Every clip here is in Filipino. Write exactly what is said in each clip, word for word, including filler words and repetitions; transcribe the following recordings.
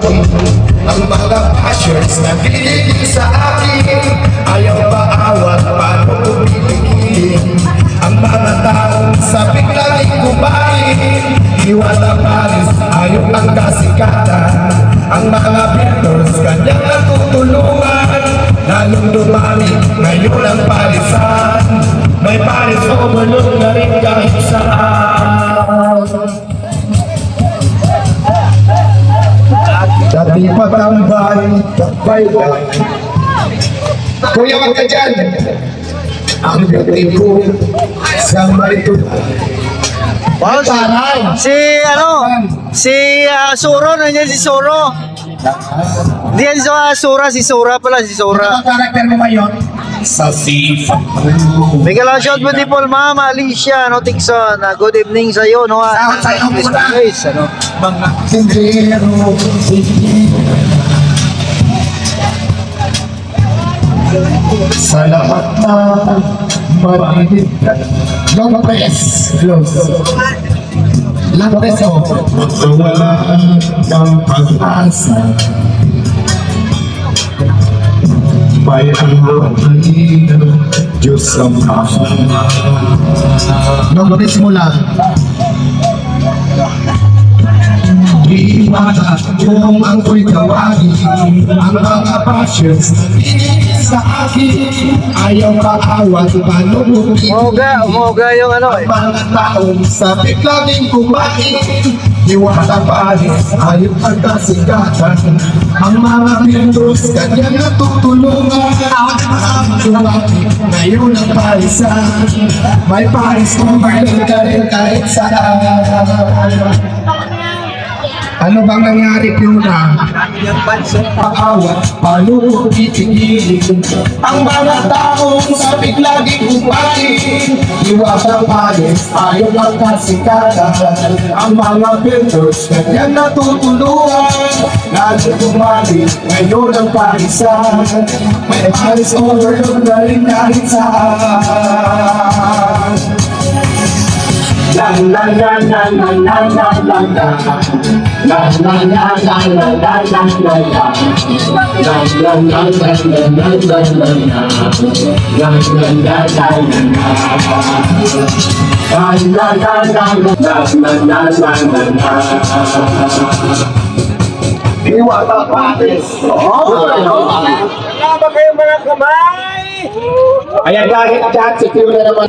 akin. Ang mga bashers na kiligin sa akin, ayaw ba awat, paano ko pipigilin? Ang mga taong sabik laging kumain, iwala palis, ayaw ang kasikatan. Ang mga builders kanyang natutulungan, lalong dumami, ngayon ang palisan. May palis overload na rin kahit saan. Dati patambay, tambay lang. Kuya, wag ka dyan. Ang beautiful sa marito. Wow, si, si ano, si uh, Suro, nandiyan si Suro. Diyan sa Sura, si Sura pala, si Sura. Ano karakter mo ngayon? Sa sifa. May shout mo di Paul, Ma'am Alicia, no, Tikson. Uh, good evening sa iyo, no. Sa tayo mo na. Guys, ano. Mga sindero. Sa lahat na marinig. Lopez. Close. Lopez o. Wala kang pag-asa. May ang Diyos ang asa. Lopez mo lang. Iwala kung ang ko'y tawagin, ang mga passions pinigil sa akin, ayaw kaawat, paano mo Umoga, umoga yung ano eh. ang mga taong sabik laging kumain, iwala palis, ayaw ang kasikatan. Ang mga pintos kanyang natutulungan, ang dumati, ngayon ang palisan. May palis kung bakit ka rin kahit saan. Ano bang nangyari Piona? Paawat, paano ko titigilin? Ang mga taong sabik laging kumain, iwasang palis, ayaw ang kasikatan. Ang mga builders, kanyang natutulungan, lalo kumali, ngayon ang palisan. May palis overload na rin kahit saan. La la la la la la la la la La la la la la la la la la La la la la la la la la La la la la la La la la la la la la la Iwata patis. Wala ba kayo mga kamay? Ayan lagi chat si Piona naman.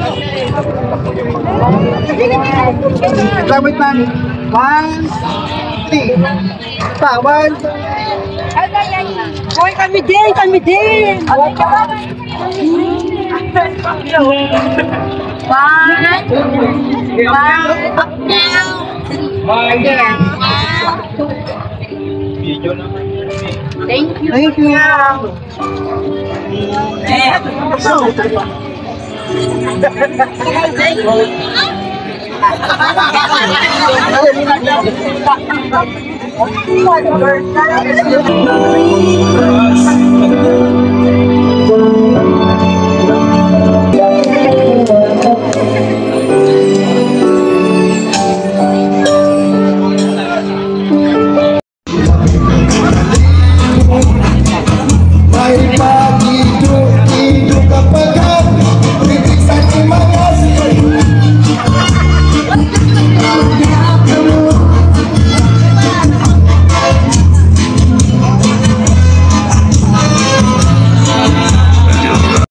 Gamit namin. One, three. Pa, one. Hoy, kami din, kami din. One. One. Video naman yun. Thank you. Thank you. Thank you.